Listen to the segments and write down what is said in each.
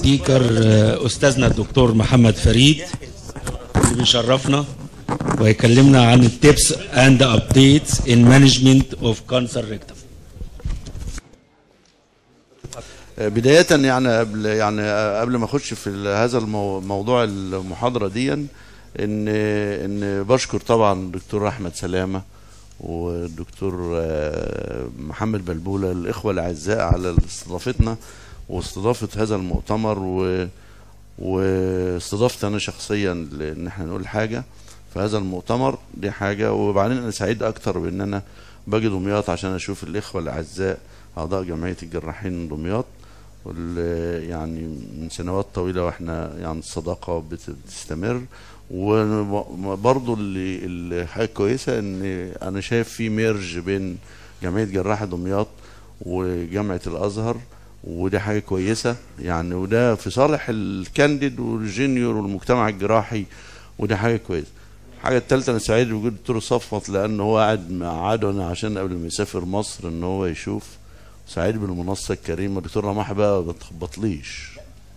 سبيكر أستاذنا الدكتور محمد فريد اللي بيشرفنا ويكلمنا عن التيبس اند ابديتس ان مانجمنت اوف كانسر ريكتم. بداية قبل ما اخش في هذا الموضوع المحاضرة دي ان بشكر طبعا الدكتور احمد سلامة والدكتور محمد بلبولة الاخوة الاعزاء على استضافتنا واستضافة هذا المؤتمر واستضافت انا شخصيا ان احنا نقول حاجة في هذا المؤتمر. دي حاجة، وبعدين انا سعيد اكتر بان انا باجي دمياط عشان اشوف الاخوة الاعزاء اعضاء جمعية الجراحين من دمياط، يعني من سنوات طويلة واحنا يعني الصداقة بتستمر. وبرضه اللي حاجة كويسة ان انا شايف في ميرج بين جمعية جراحة دمياط وجامعة الازهر، ودي حاجة كويسة يعني، وده في صالح الكانديد والجونيور والمجتمع الجراحي، ودي حاجة كويسة. الحاجة الثالثة انا سعيد بوجود الدكتور صفوت لان هو قعدنا عشان قبل ما يسافر مصر ان هو يشوف. سعيد بالمنصة الكريمة. دكتور رماح بقى ما تخبطليش.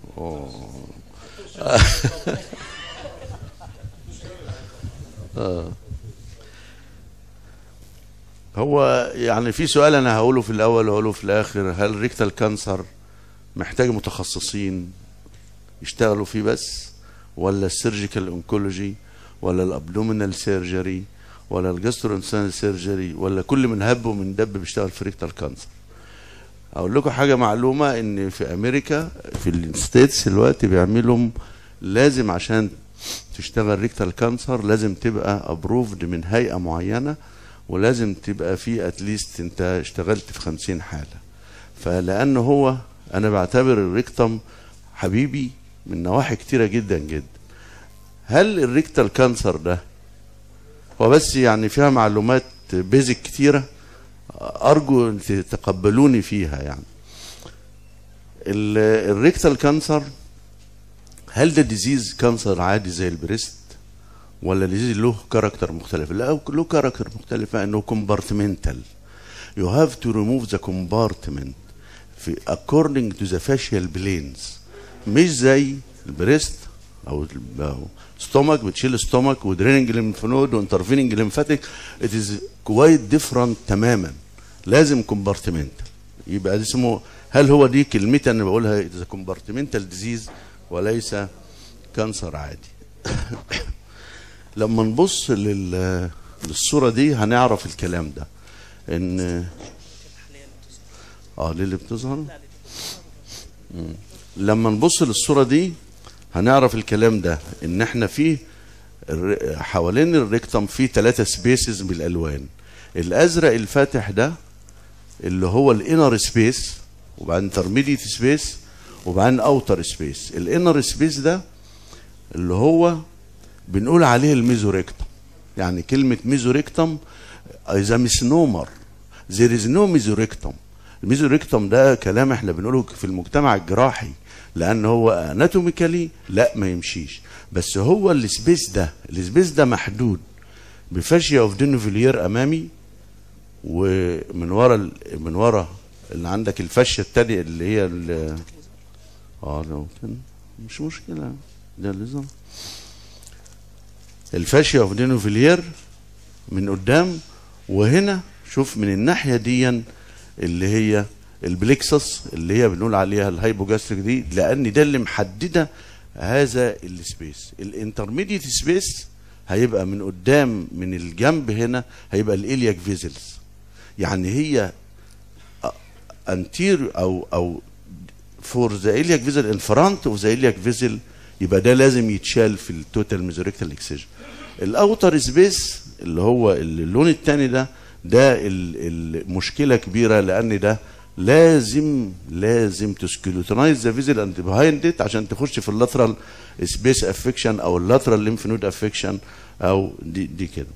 هو يعني في سؤال انا هقوله في الاول وهقوله في الاخر: هل ريكتال كانسر محتاج متخصصين يشتغلوا فيه بس، ولا السيرجيكال اونكولوجي، ولا الابدومينال سيرجري، ولا الجاسترونسال سيرجري، ولا كل من هب ومن دب بيشتغل في ريكتال كانسر؟ اقول لكم حاجه معلومه، ان في امريكا في الستيتس دلوقتي بيعملوا لازم عشان تشتغل ريكتال كانسر لازم تبقى ابروفد من هيئه معينه، ولازم تبقى في اتليست انت اشتغلت في 50 حاله. فلان هو انا بعتبر الريكتم حبيبي من نواحي كتيره جدا جدا. هل الريكتال كانسر ده هو بس يعني فيها معلومات بيزك كتيره ارجو ان تتقبلوني فيها؟ يعني الريكتال كانسر هل ده ديزيز كانسر عادي زي البريست، ولا ديزيز له كاركتر مختلف؟ لا، له كاركتر مختلفه، انه كومبارتمنتال. you have to remove the compartment في according to the facial planes، مش زي البريست او ستومك بتشيل ستومك ودريننج lymph node وانترفيننج lymphatic. it is quite different تماما. لازم كومبارتمنت. يبقى اسمه، هل هو دي كلمتي انا بقولها اذا كومبارتمنتال ديزيز وليس كانسر عادي؟ لما نبص للصوره دي هنعرف الكلام ده. ان دي اللي بتظهر. لما نبص للصوره دي هنعرف الكلام ده، ان احنا فيه حوالين الريكتم فيه 3 سبيسز بالالوان. الازرق الفاتح ده اللي هو الانر سبيس، وبعدين انترميديت سبيس، وبعدين اوتر سبيس. الانر سبيس ده اللي هو بنقول عليه الميزوريكتم. يعني كلمه ميزوريكتم اذا مسنومر there is no ميزوريكتم. الميزوريكتم ده كلام احنا بنقوله في المجتمع الجراحي لان هو اناتوميكالي لا ما يمشيش، بس هو السبيس ده محدود بفاشيا اوف دينوفيلير امامي، ومن ورا اللي عندك الفاشيه الثانيه اللي هي لو كان مش مشكله ده اللي الفاشيه اوف دينوفيلير من قدام. وهنا شوف من الناحيه دي اللي هي البليكسس اللي هي بنقول عليها الهايبوجاستريك دي، لان ده اللي محدده هذا السبيس. الانترميديت سبيس هيبقى من قدام من الجنب هنا هيبقى الالياك فيزلز، يعني هي انتير او فور ذا الياك فيزل ان فرونت اوف ذا الياك فيزل، يبقى ده لازم يتشال في التوتال ميزوريكتال اكسجن. الاوتر سبيس اللي هو اللون الثاني ده المشكله كبيره، لان ده لازم تسكيلوتنايز ذا فيزل اند بيهايند ات عشان تخش في اللاترال سبيس افكشن او اللاترال ليمف نود افكشن او دي كده.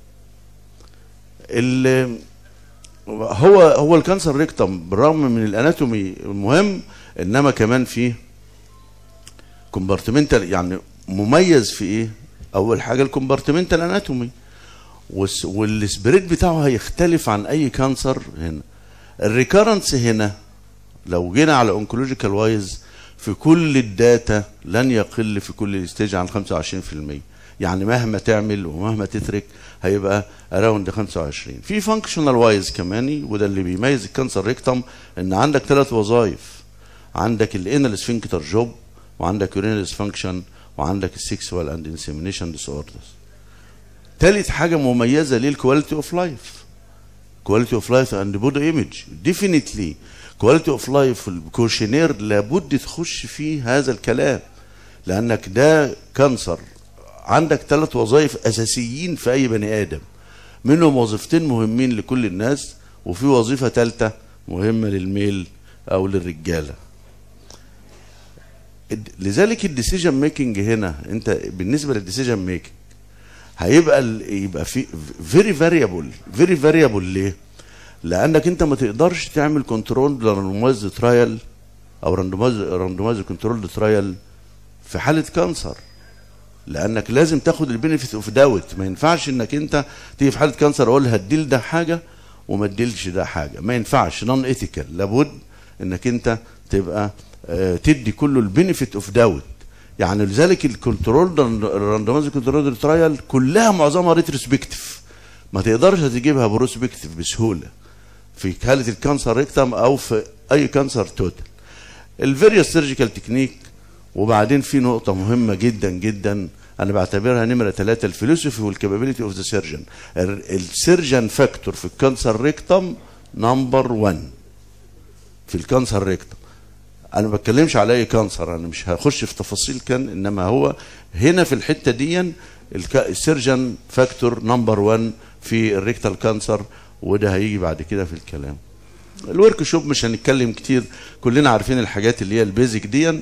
هو الكانسر ريكتم بالرغم من الاناتومي المهم، انما كمان فيه كومبارتمنتال. يعني مميز في ايه؟ اول حاجه الكومبارتمنتال اناتومي، والسبريد بتاعه هيختلف عن اي كانسر. هنا الريكارنس هنا لو جينا على اونكولوجيكال وايز في كل الداتا لن يقل في كل ستيج عن 25%. يعني مهما تعمل ومهما تترك هيبقى اراوند 25. في فانكشنال وايز كمان، وده اللي بيميز الكانسر ريكتم، ان عندك 3 وظائف. عندك الانال سفنكتر جوب، وعندك يورينال ديسفانكشن، وعندك السكسوال اند انسيمينيشن ديس اوردرز. ثالث حاجه مميزه ليه الكواليتي اوف لايف. كواليتي اوف لايف اند بودي ايمج ديفينتلي. كواليتي اوف لايف الكوشنير لابد تخش فيه هذا الكلام، لانك ده كانسر. عندك 3 وظائف اساسيين في اي بني ادم، منهم وظيفتين مهمين لكل الناس، وفي وظيفه ثالثه مهمه للميل او للرجاله. لذلك الديسيجن ميكنج هنا، انت بالنسبه للديسيجن ميكنج يبقى في فيري فاريبل. ليه؟ لانك انت ما تقدرش تعمل كنترول راندومايز ترايل او راندومايز كنترول ترايل في حاله كانسر، لانك لازم تاخد البينفيت اوف داوت. ما ينفعش انك انت تيجي في حاله كانسر اقول هديل ده حاجه وما اديلش ده حاجه، ما ينفعش، نون ايثيكال. لابد انك انت تبقى تدي كله البينفيت اوف داوت. يعني لذلك الكنترول الراندومايز كنترول ترايل كلها معظمها ريتروسبكتيف، ما تقدرش تجيبها بروسبكتيف بسهوله في حاله الكانسر ريكتم او في اي كانسر توتال. الفيريوس سيرجيكال تكنيك. وبعدين في نقطه مهمه جدا جدا انا بعتبرها نمره 3، الفيلوسوفي والكابابيلتي اوف ذا سيرجن. السيرجن فاكتور في الكانسر ريكتم نمبر 1 في الكانسر ريكتم. انا ما بتكلمش على اي كانسر، انا مش هخش في تفاصيل انما هو هنا في الحته دي السيرجن فاكتور نمبر 1 في الريكتال كانسر، وده هيجي بعد كده في الكلام. الورك شوب مش هنتكلم كتير، كلنا عارفين الحاجات اللي هي البيزك دي.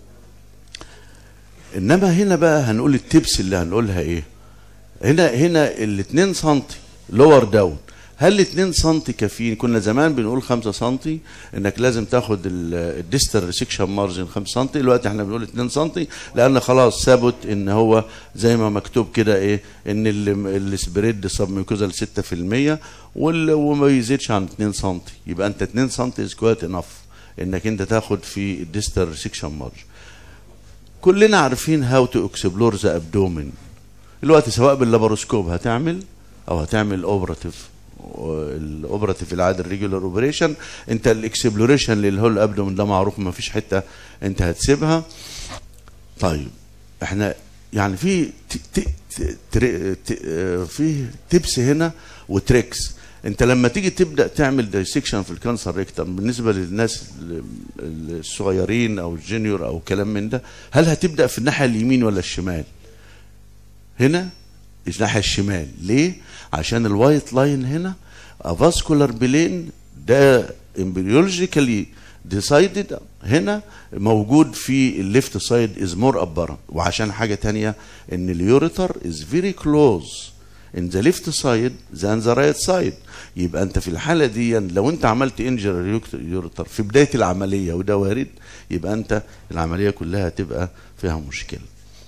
انما هنا بقى هنقول التبس اللي هنقولها ايه. هنا ال 2 سم لور داون، هل 2 سم كافيين؟ كنا زمان بنقول 5 سم انك لازم تاخد الديستال ريسكشن مارجن 5 سم، دلوقتي احنا بنقول 2 سم لان خلاص ثبت ان هو زي ما مكتوب كده ايه، ان السبريد سبميوكوزال 6% وما يزيدش عن 2 سم. يبقى انت 2 سم از كويت انف انك انت تاخد في الديستال ريسكشن مارجن. كلنا عارفين هاو تو اكسبلور ذا ابدومين. دلوقتي سواء باللاباروسكوب هتعمل او هتعمل اوبراتيف، الاوبراتيف العادي الريجولار اوبريشن. انت الاكسبلوريشن اللي هو الابدومين ده معروف، ما فيش حته انت هتسيبها. طيب احنا يعني في تبس هنا وتريكس. انت لما تيجي تبدا تعمل دايسكشن في الكانسر ريكتم بالنسبه للناس الصغيرين او الجونيور او كلام من ده، هل هتبدا في الناحيه اليمين ولا الشمال؟ هنا الناحيه الشمال. ليه؟ عشان الوايت لاين هنا افاسكولار بلين ده امبريولوجيكالي ديسايدد هنا موجود في الليفت سايد از مور ابرنت، وعشان حاجه ثانيه ان اليوريتر از فيري كلوز in the left side than the right side. يبقى انت في الحاله دي لو انت عملت انجر يوريتر في بدايه العمليه وده وارد، يبقى انت العمليه كلها هتبقى فيها مشكله.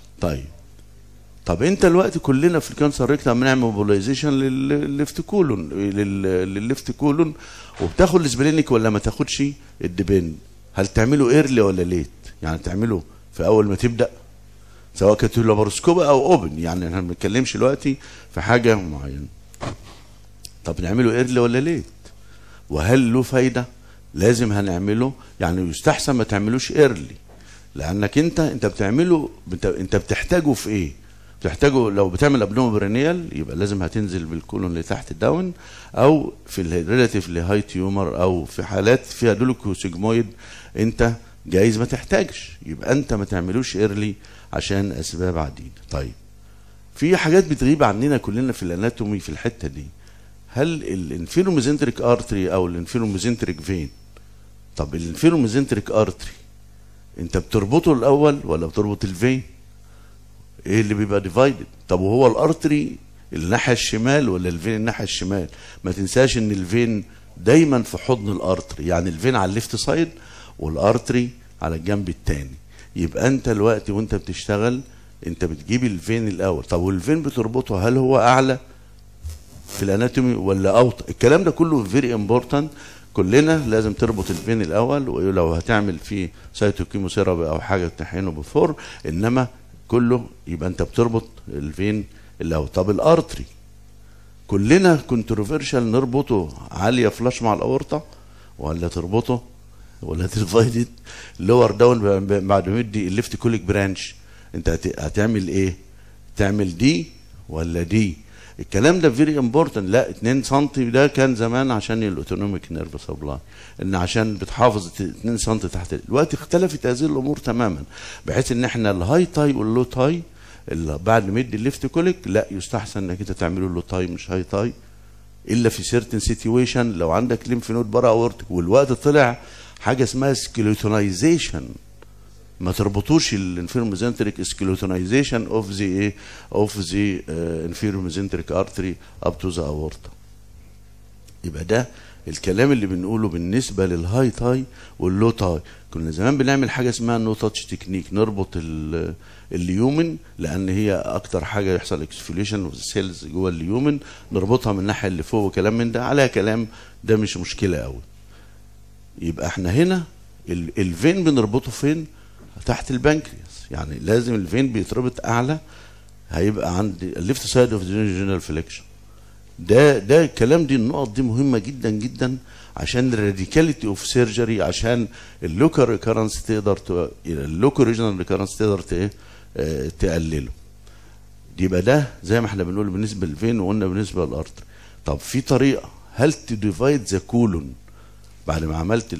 طب انت الوقت كلنا في الكانسر ريكتم بنعمل موبيلايزيشن للليفت كولون وبتاخد السبلينيك ولا ما تاخدش الديبند. هل تعمله ايرلي ولا ليت؟ يعني تعمله في اول ما تبدا سواء كانت لاباروسكوب او اوبن، يعني احنا ما بنتكلمش دلوقتي في حاجه معينه. طب نعمله ايرلي ولا ليت؟ وهل له فايده؟ لازم هنعمله، يعني يستحسن ما تعملوش ايرلي، لانك انت بتعمله انت بتحتاجه في ايه؟ بتحتاجه لو بتعمل ابنوموبرينيال يبقى لازم هتنزل بالكولون لتحت داون، او في الريلاتيفلي هاي تيومر او في حالات فيها دولوكوسيجمويد انت جايز ما تحتاجش، يبقى انت ما تعملوش ايرلي عشان اسباب عديده. طيب في حاجات بتغيب عننا كلنا في الاناتومي في الحته دي. هل الانفيروميزنتريك ارتري او الانفيروميزنتريك فين؟ طب الانفيروميزنتريك ارتري انت بتربطه الاول ولا بتربط الفين؟ ايه اللي بيبقى ديفايدد؟ طب وهو الارتري الناحيه الشمال ولا الفين الناحيه الشمال؟ ما تنساش ان الفين دايما في حضن الارتري، يعني الفين على الليفت سايد والارتري على الجنب الثاني. يبقى انت الوقت وانت بتشتغل انت بتجيب الفين الاول. طب والفين بتربطه هل هو اعلى في الاناتومي ولا اوطى؟ الكلام ده كله فيري امبورتنت. كلنا لازم تربط الفين الاول، ولو هتعمل فيه سايتوكيموثيرابي او حاجه تحقنه بفور، انما كله يبقى انت بتربط الفين الاول. طب الارتري كلنا كونتروفيرشال نربطه عاليه فلاش مع الاورطه، ولا تربطه ولا تديفايدد لور داون بعد ما يدي الليفت كوليك برانش؟ انت هتعمل ايه؟ تعمل دي ولا دي؟ الكلام ده فيري امبورتنت. لا 2 سم ده كان زمان عشان الاوتونوميك نيرف سبلاي، ان عشان بتحافظ 2 سم تحت. دلوقتي اختلفت هذه الامور تماما، بحيث ان احنا الهاي تاي واللو تاي اللي بعد ما يدي الليفت كوليك لا يستحسن انك انت تعمله لو تاي مش هاي تاي، الا في سيرتن سيتويشن لو عندك ليمف نود برا اورتك والوقت طلع حاجه اسمها سكيلوتونايزيشن. ما تربطوش الانفيرو ميزنتريك سكيلوتونايزيشن اوف ذا ايه؟ اوف ذا انفيرو ميزنتريك ارتري اب تو ذا اورتا. يبقى ده الكلام اللي بنقوله بالنسبه للهاي تاي واللو تاي. كنا زمان بنعمل حاجه اسمها نو تاتش تكنيك، نربط اليومن لان هي اكتر حاجه يحصل اكسفوليشن اوف السيلز جوه اليومن، نربطها من الناحيه اللي فوق وكلام من ده على كلام ده مش مشكله قوي. يبقى احنا هنا الفين بنربطه فين؟ تحت البنكرياس، يعني لازم الفين بيتربط اعلى، هيبقى عند الليفت سايد اوف جنرال فليكشن. ده الكلام دي النقط دي مهمه جدا جدا عشان الراديكاليتي اوف سيرجري، عشان اللوكال ريكارنس تقدر اللوكال ريجنال ريكارنس تقدر تقلله. يبقى ده زي ما احنا بنقول بالنسبه للفين، وقلنا بالنسبه للارتر. طب في طريقه، هل تديفايد ذا كولون بعد ما عملت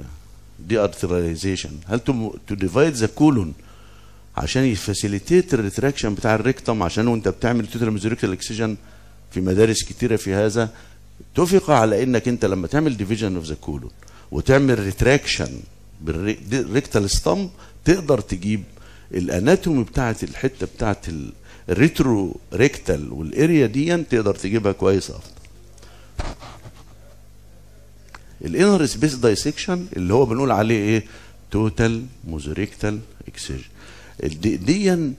دي ارتريزيشن، هل تديفايد ذا كولون عشان يفاسيليتيت الريتراكشن بتاع الريكتم، عشان وانت بتعمل توتال ميزوريكتال اكسجن في مدارس كتيره في هذا اتفق على انك انت لما تعمل ديفيجن اوف ذا كولون وتعمل ريتراكشن بالريكتال ستامب تقدر تجيب الاناتومي بتاعت الحته بتاعت الريترو ريكتال والاريا دي تقدر تجيبها كويس افضل. الانر سبيس دايسكشن اللي هو بنقول عليه ايه؟ توتال ميزوريكتال اكسجن. دي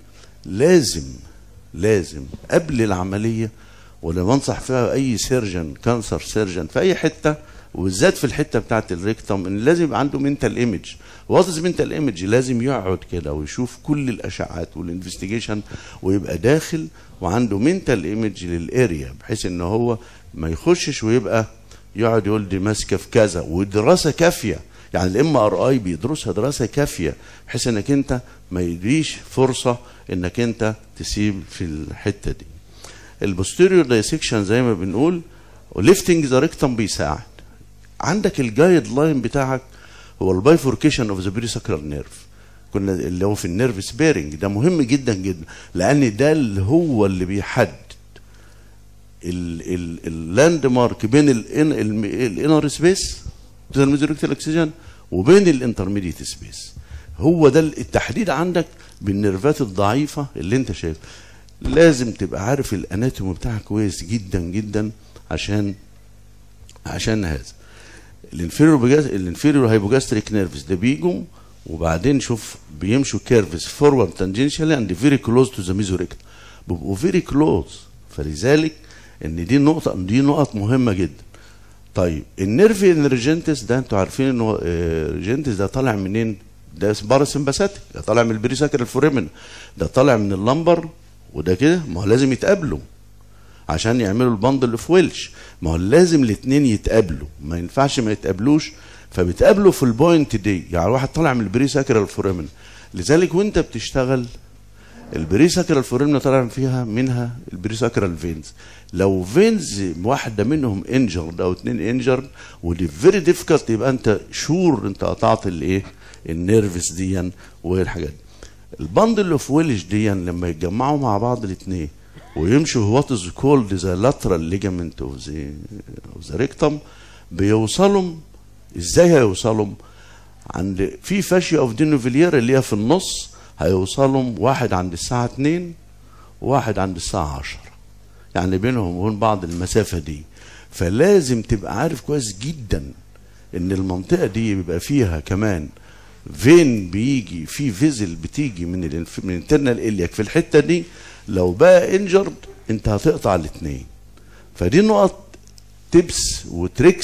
لازم قبل العمليه، ولا بنصح فيها اي سيرجن كانسر سيرجن في اي حته، وبالذات في الحته بتاعت الريكتم، ان لازم يبقى عنده منتال ايمج. واتس منتال ايمج؟ لازم يقعد كده ويشوف كل الاشعات والانفستيجيشن، ويبقى داخل وعنده منتال ايمج للاريا، بحيث ان هو ما يخشش ويبقى يقعد يقول دي ماسكه في كذا، ودراسه كافيه. يعني الام ار اي بيدرسها دراسه كافيه بحيث انك انت ما يديش فرصه انك انت تسيب في الحته دي. البوستيريور دايسكشن زي ما بنقول، وليفتنج ذا ريكتم بيساعد. عندك الجايد لاين بتاعك هو البايفوركيشن اوف ذا بريساكرال نيرف، كنا اللي هو في النيرف سبيرنج. ده مهم جدا جدا، لان ده اللي هو اللي بيحدد اللاند مارك بين الانر سبيس الميزوريكتال اكسجن وبين الانترميديت سبيس. هو ده التحديد عندك بالنيرفات الضعيفه اللي انت شايف. لازم تبقى عارف الاناتومي بتاعك كويس جدا جدا عشان هذا. الانفيريور هايبوجاستريك نيرفز ده بيجوا وبعدين شوف بيمشوا كيرفز فورورد تانجنشالي اند فيري كلوز تو ذا ميزوريكتال، بيبقوا فيري كلوز. فلذلك ان دي نقط مهمه جدا. طيب النيرف انرجنتس ده انتوا عارفين انه ريجنتس ده طالع منين؟ ده باراسمباثيك، ده طالع من البريساكر الفوريمن، ده طالع من اللمبر، وده كده ما هو لازم يتقابلوا عشان يعملوا البندل اوف ويلش. ما هو لازم الاثنين يتقابلوا، ما ينفعش ما يتقابلوش، فبيتقابلوا في البوينت دي. يعني واحد طالع من البريساكر الفوريمن، لذلك وانت بتشتغل البريساكرال فوريمنا طالع فيها منها البريساكرال فينز. لو فينز واحده منهم انجرد او اتنين انجرد ودي فيري ديفيكالت، يبقى انت شور انت قطعت الايه؟ النيرفز دي والحاجات دي. البندل اوف ويلش دي لما يتجمعوا مع بعض الاثنين ويمشوا وات از كولد ذا لاترال ليجامنت اوف ذا ريكتم، بيوصلوا ازاي؟ هيوصلوا عند في فاشيا اوف دينوفيلير اللي هي في النص، هيوصلوا واحد عند الساعه 2 وواحد عند الساعه 10، يعني بينهم وبين بعض المسافه دي. فلازم تبقى عارف كويس جدا ان المنطقه دي بيبقى فيها كمان فين بيجي في فيزل بتيجي من الانترنال الياك في الحته دي. لو بقى انجرد انت هتقطع الاثنين. فدي نقط تبس وتريكس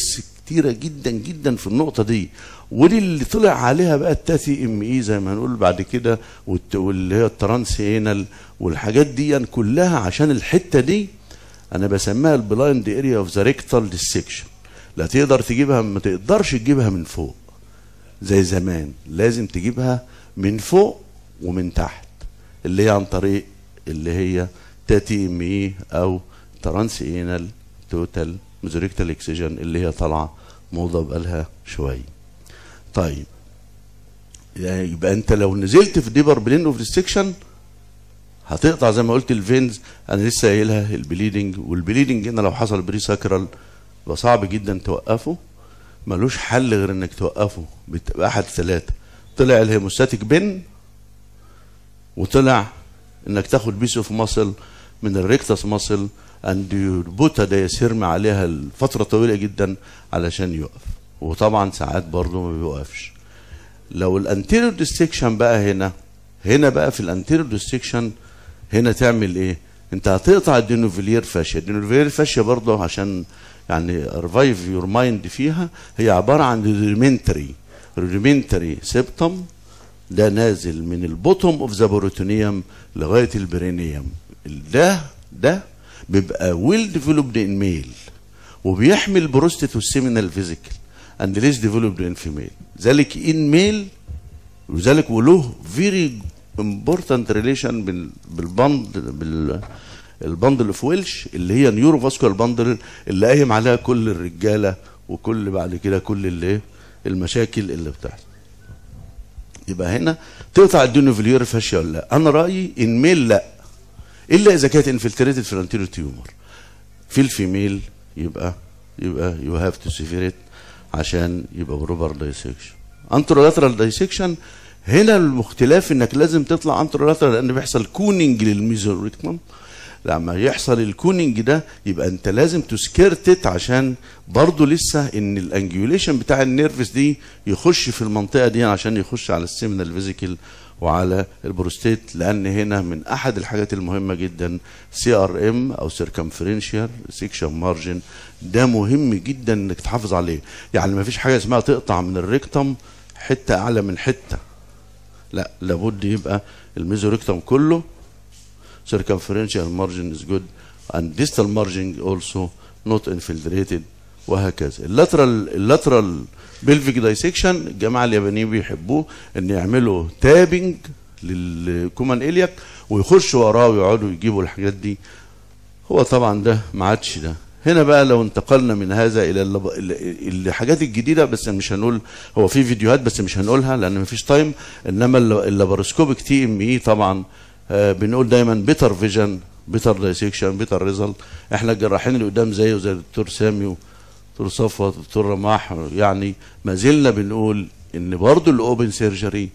كتيره جدا جدا في النقطه دي، ودي اللي طلع عليها بقى التاتي ام اي زي ما هنقول بعد كده، واللي هي الترانس انال والحاجات دي كلها، عشان الحته دي انا بسميها البلايند اريا اوف ذا ريكتال ديسكشن. لا تقدر تجيبها، ما تقدرش تجيبها من فوق زي زمان، لازم تجيبها من فوق ومن تحت، اللي هي عن طريق اللي هي تاتي ام اي او ترانس انال توتال ميزوريكتال اكسجين اللي هي طالعه موضه بقالها شويه. طيب يعني يبقى انت لو نزلت في ديبر بلين اوف ديسكشن هتقطع زي ما قلت الفينز، انا لسه قايلها البليدنج، والبليدنج هنا لو حصل بري ساكرال يبقى صعب جدا توقفه، ملوش حل غير انك توقفه باحد ثلاثه، طلع الهيموستاتيك بن، وطلع انك تاخد بيس اوف ماسل من الريكتاس ماسل اند يربطها دايسيرم عليها لفتره طويله جدا علشان يقف، وطبعا ساعات برضه ما بيوقفش. لو الانتيريور ديستكشن بقى هنا بقى في الانتيريور ديستكشن هنا تعمل ايه؟ انت هتقطع الدينوفيلير فاشيا. الدينوفيلير فاشيا برضه عشان يعني ريفايف يور مايند فيها، هي عباره عن روديمنتري سيبتم، ده نازل من البوتوم اوف ذا بروتونيوم لغايه البرينيوم. ده بيبقى ويل ديفلوبد ان ميل، وبيحمي البروستات والسيمينال فيزيكال اند ليس ديفلوبد ان فيميل، ذلك ان ميل، وذلك وله فيري امبورتنت ريليشن بالبندل اوف ويلش اللي هي نيورو فاسكولار باندل اللي قايم عليها كل الرجاله وكل بعد كده كل اللي المشاكل اللي بتحصل. يبقى هنا تقطع الدينوفيلير فاشيا ولا لا؟ انا رايي ان ميل لا، الا اذا كانت انفلتريتد في الانتيريور تيومر. في الفيميل يبقى يو هاف تو سيفيريت عشان يبقى بروبر دايسكشن. انترولاترال دايسكشن هنا المختلاف انك لازم تطلع انترولاترال لان بيحصل كوننج للميزوريكتم. لما يحصل الكوننج ده يبقى انت لازم تسكرتت عشان برضه لسه ان الانجيوليشن بتاع النيرفس دي يخش في المنطقه دي عشان يخش على السيمينال فيزيكال وعلى البروستيت، لان هنا من احد الحاجات المهمه جدا CRM او سيركمفرنشال سيكشن مارجن، ده مهم جدا انك تحافظ عليه. يعني ما فيش حاجه اسمها تقطع من الريكتم حته اعلى من حته، لا، لابد يبقى الميزوريكتم كله circumferential margin is good and distal margin also not infiltrated وهكذا. اللاترال بلفيك دايسكشن الجماعه اليابانيين بيحبوه ان يعملوا تابنج للكومان الياك ويخشوا وراه ويقعدوا يجيبوا الحاجات دي. هو طبعا ده ما عادش ده. هنا بقى لو انتقلنا من هذا الى الحاجات الجديده، بس مش هنقول، هو في فيديوهات بس مش هنقولها لان مفيش تايم، انما اللاباروسكوبيك تي ام اي طبعا بنقول دايما بيتر فيجن، بيتر دايسكشن، بيتر ريزلت. احنا الجراحين اللي قدام زيه زي الدكتور سامي ودكتور صفوت ودكتور رماح يعني ما زلنا بنقول ان برضه الاوبن سيرجري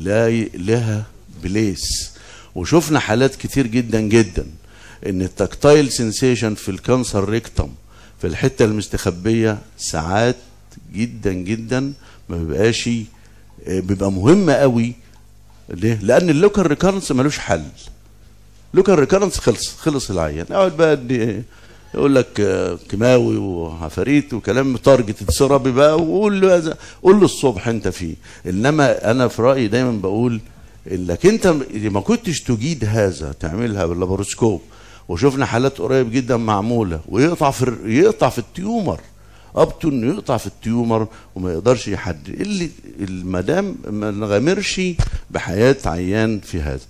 لها بليس، وشفنا حالات كتير جدا جدا ان التكتايل سنسيشن في الكانسر ريكتم في الحته المستخبيه ساعات جدا جدا ما بيبقاش، بيبقى مهم قوي. ليه؟ لان اللوكال ريكارنس ملوش حل. لوكال ريكارنس خلص العيان، اقعد بقى يقول لك كيماوي وعفاريت وكلام تارجت سيرابي بقى، وقول له قول له الصبح انت فيه. انما انا في رايي دايما بقول انك انت ما كنتش تجيد هذا تعملها باللاباروسكوب، وشفنا حالات قريب جدا معموله ويقطع في التيومر، ابتو انه يقطع في التيومر وما يقدرش يحدد اللي المدام ما نغامرش بحياه عيان في هذا.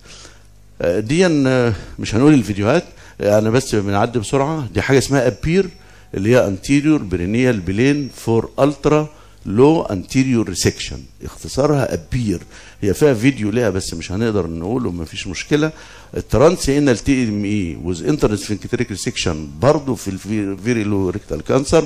دي مش هنقول الفيديوهات، انا بس بنعدي بسرعه. دي حاجه اسمها ابير اللي هي انتيريور برينيال بلين فور الترا لو انتيريور ريسكشن، اختصارها ابير. هي فيها فيديو ليها بس مش هنقدر نقوله، ما فيش مشكله. الترانس انال تي ام اي وز انترنس فينكتريك ريسكشن برضه في الفيري لو ريكتال كانسر.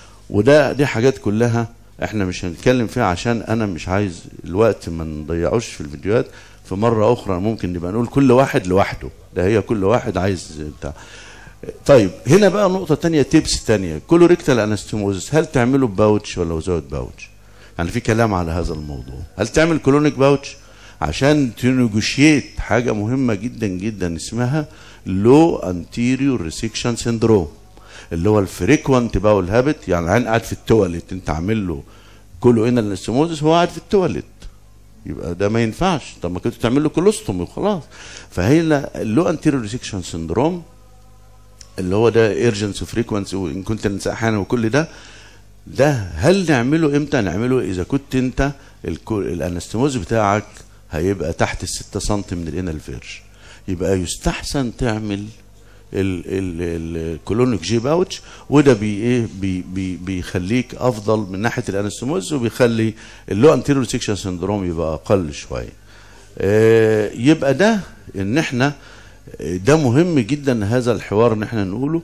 دي حاجات كلها احنا مش هنتكلم فيها عشان انا مش عايز الوقت ما نضيعوش في الفيديوهات. في مره اخرى ممكن نبقى نقول كل واحد لوحده، ده هي كل واحد عايز بتاع. طيب هنا بقى نقطه ثانيه، تيبس ثانيه، كولوريكتال انستيموزس هل تعمله باوتش ولا وزاوت باوتش؟ يعني في كلام على هذا الموضوع. هل تعمل كولونيك باوتش عشان تنيجوشيت حاجه مهمه جدا جدا اسمها لو انتيريور ريسكشن سيندروم. اللي هو الفريكوانت باول هابت، يعني العين قاعد في التواليت انت عامل له كله انال انستموزس هو قاعد في التواليت، يبقى ده ما ينفعش. طب ما كنت تعمل له كولوستومي وخلاص. فهنا اللو انتيريور ريسكشن سندروم اللي هو ده ايرجنس فريكوانسي وانكونتنس احيانا وكل ده هل نعمله امتى؟ نعمله اذا كنت انت الانستموز بتاعك هيبقى تحت ال6 سم من الانال فيرج، يبقى يستحسن تعمل الكولونيك جي باوتش، وده بيخليك افضل من ناحيه الانستموز، وبيخلي اللو انتيريور سيكشن سندروم يبقى اقل شويه. يبقى ده ان احنا ده مهم جدا هذا الحوار ان احنا نقوله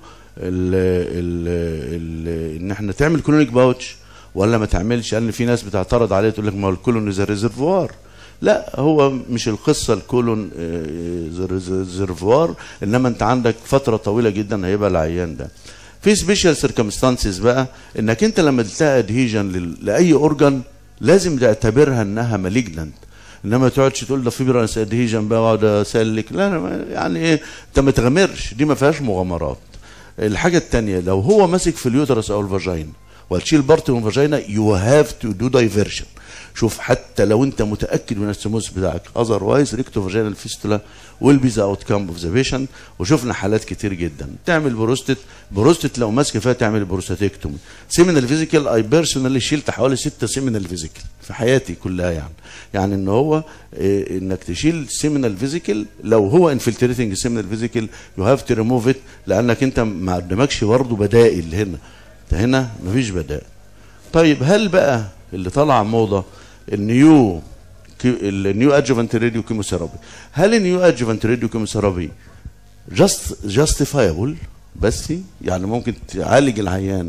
ان احنا تعمل كولونيك باوتش ولا ما تعملش، لان في ناس بتعترض عليه تقول لك ما هو الكولون از ريزرفوار. لا، هو مش القصه الكولون ريزرفوار، انما انت عندك فتره طويله جدا هيبقى العيان ده. في سبيشال سيركمستانسز بقى انك انت لما تلاقي ادهيجن لاي اورجان لازم تعتبرها انها مالجننت، انما ما تقعدش تقول ده فيبرانس ادهيجن بقى واقعد اسلك، لا يعني ايه، انت ما تغامرش، دي ما فيهاش مغامرات. الحاجه الثانيه لو هو ماسك في اليوترس او الفاجينا وتشيل بارت من الفاجينا يو هاف تو دو دايفرجن. شوف حتى لو انت متاكد من السموث بتاعك اذروايز ريكتو فاجينال فيستولا ويل بي ذا اوت كام اوف ذا بيشنت. وشفنا حالات كتير جدا تعمل بروستات لو ماسكه فيها تعمل بروستاتيكتومي. سيمينال فيزيكال اي بيرسونالي شلت حوالي 6 سيمينال فيزيكال في حياتي كلها، يعني ان هو انك تشيل سيمينال فيزيكال لو هو انفلتريتنج سيمينال فيزيكال يو هاف تو ريموف ات، لانك انت ما قدامكش برضه بدائل هنا مفيش بدائل. طيب هل بقى اللي طلع موضه النيو ادجوفانت راديو كيموثيرابي، هل النيو ادجوفانت راديو كيموثيرابي جاستيفايبل بس يعني ممكن تعالج العيان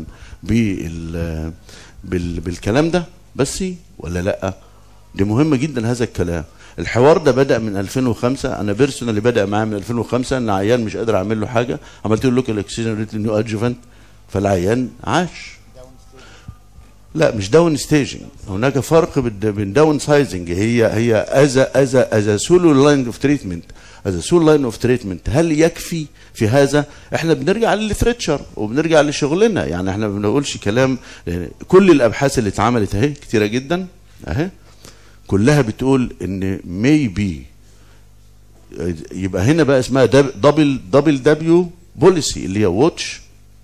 بالكلام ده بس ولا لا؟ دي مهم جدا هذا الكلام. الحوار ده بدأ من 2005، انا بيرسونالي بدأ معايا من 2005، ان عيان مش قادر اعمل له حاجه، عملت له لوكال اكسجين ريت النيو ادجوفانت فالعيان عاش. لا مش داون ستيجنج، هناك فرق بين داون سايزنج، هي از سولو لاين اوف تريتمنت، هل يكفي في هذا؟ احنا بنرجع للليتريتشر وبنرجع لشغلنا، يعني احنا ما بنقولش كلام. كل الابحاث اللي اتعملت اهي كتيره جدا اهي كلها بتقول ان ميبي يبقى هنا بقى اسمها دبل دبليو بوليسي اللي هي واتش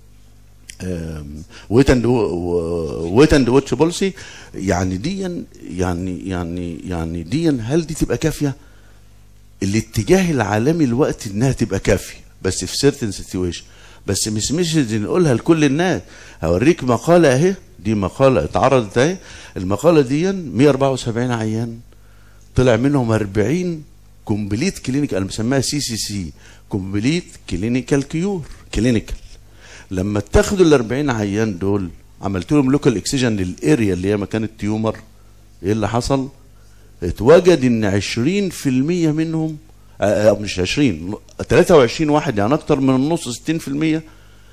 ويت اند واتش بوليسي. يعني دي هل دي تبقى كافيه؟ الاتجاه العالمي الوقت انها تبقى كافيه بس في سيرتن سيتويشن، بس مش نقولها لكل الناس. هوريك مقاله اهي، دي مقاله اتعرضت اهي، المقاله دي 174 عيان طلع منهم 40 كومبليت كلينيكال، انا بسميها CCC كومبليت كلينيكال كيور كلينيكال. لما اتاخدوا ال 40 عيان دول عملت لهم لوكال اكسجن للاريا اللي هي مكان التيومر، ايه اللي حصل؟ اتوجد ان 20% منهم مش 20 23 واحد يعني اكتر من النص 60%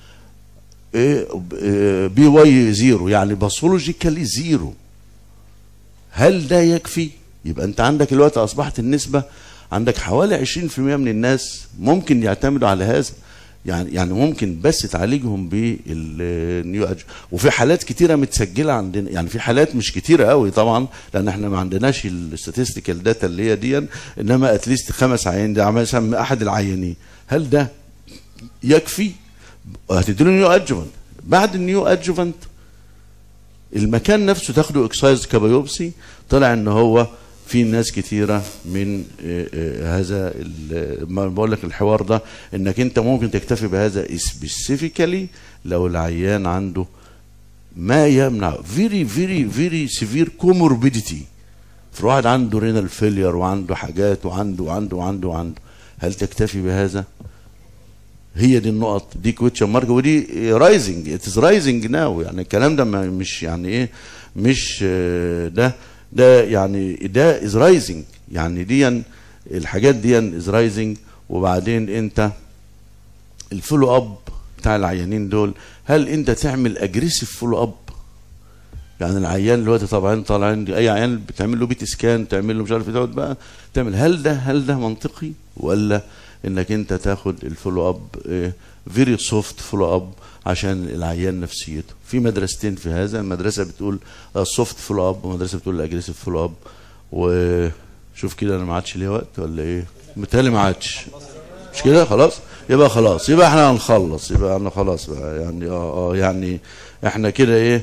بي واي زيرو، يعني باثولوجيكالي زيرو. هل ده يكفي؟ يبقى انت عندك الوقت اصبحت النسبه عندك حوالي 20% من الناس ممكن يعتمدوا على هذا، يعني ممكن بس تعالجهم بالنيو ادج. وفي حالات كتيره متسجله عندنا، يعني في حالات مش كتيره قوي طبعا لان احنا ما عندناش الستاتستيكال داتا اللي هي دي، انما اتليست 5 عيان ده مثلا احد العيانين. هل ده يكفي؟ هتديله نيو ادجوفنت. بعد النيو ادجوفنت المكان نفسه تاخده اكسايز كبايوبسي، طلع ان هو في ناس كتيره من هذا ما بقول لك الحوار ده انك انت ممكن تكتفي بهذا سبيسيفيكالي لو العيان عنده ما يمنع فيري سيفير كوموربيديتي. في واحد عنده رينال فيلير وعنده حاجات وعنده هل تكتفي بهذا؟ هي دي النقط دي كويتشن مارك، ودي رايزنج اتس رايزنج ناو. يعني الكلام ده مش يعني ايه، مش ده يعني ده از رايزنج، يعني دي الحاجات دي از رايزنج. وبعدين انت الفولو اب بتاع العيانين دول، هل انت تعمل اجريسيف فولو اب؟ يعني العيان دلوقتي طبعا طالعين اي عيان بتعمل له بيت اسكان، تعمل له مش عارف تقعد بقى تعمل، هل ده منطقي؟ ولا انك انت تاخد الفولو اب فيري سوفت فولو اب عشان العيان نفسيته. في مدرستين في هذا، المدرسه بتقول السوفت فولو اب، ومدرسه بتقول الاجريسيف فولو اب. وشوف كده انا ما عادش ليا وقت ولا ايه؟ متهيألي ما عادش، مش كده؟ خلاص يبقى خلاص، يبقى احنا هنخلص، يبقى احنا خلاص بقى يعني يعني احنا كده ايه،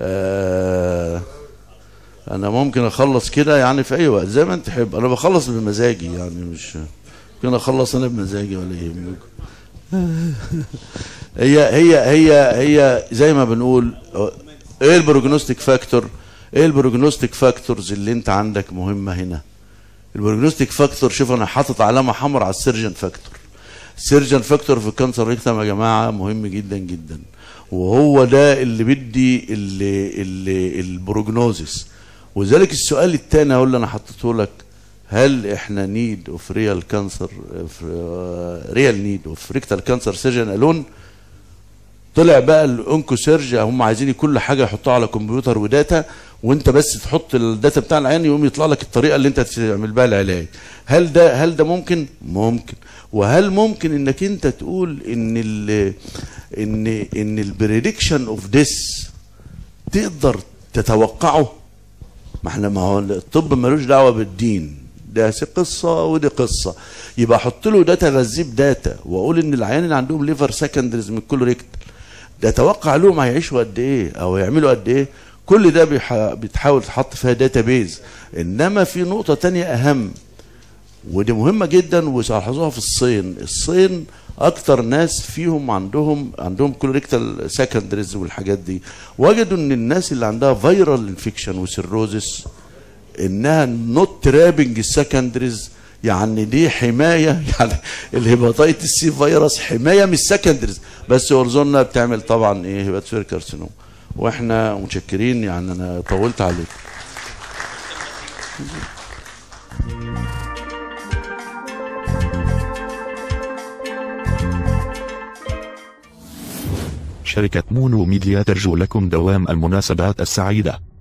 انا ممكن اخلص كده يعني في اي وقت زي ما انت تحب، انا بخلص بمزاجي يعني، مش ممكن اخلص انا بمزاجي ولا يهمك. هي زي ما بنقول ايه البروجنوستيك فاكتور، ايه البروجنوستيك فاكتورز اللي انت عندك مهمه هنا. البروجنوستيك فاكتور، شوف انا حاطط علامه حمراء على السيرجن فاكتور. السيرجن فاكتور في الكانسر ريكتم يا جماعه مهم جدا جدا، وهو ده اللي بيدي البروجنوزيس. وذلك السؤال الثاني هو اللي انا حطيته لك، هل احنا نيد اوف ريال كانسر، ريال نيد اوف ريكتال كانسر سيرجن الون؟ طلع بقى الانكو سيرج هم عايزين كل حاجه يحطوها على كمبيوتر وداتا، وانت بس تحط الداتا بتاع العيان يقوم يطلع لك الطريقه اللي انت تعمل بها العلاج. هل ده ممكن؟ ممكن. وهل ممكن انك انت تقول ان البريدكشن اوف ذس تقدر تتوقعه؟ ما هو الطب ملوش دعوه بالدين، ده قصه ودي قصه. يبقى احط له داتا، غذيه بداتا، واقول ان العيان اللي عندهم ليفر سكندريز من كل ريكتال ده اتوقع لهم هيعيشوا قد ايه او يعملوا قد ايه. كل ده بتحاول تحط فيها داتا بيز. انما في نقطه تانية اهم ودي مهمه جدا ولاحظوها في الصين اكتر ناس فيهم عندهم كولوريكتال سكندريز والحاجات دي، وجدوا ان الناس اللي عندها فيرال انفكشن وسيروزس انها نوت ترابنج السكندريز، يعني دي حمايه، يعني الهيباتيتس سي فيروس حمايه من السكندريز، بس اورزونا بتعمل طبعا ايه، هيباتوفير كارسينوم. واحنا متشكرين، يعني انا طولت عليكم. شركة مونو ميديا ترجو لكم دوام المناسبات السعيدة.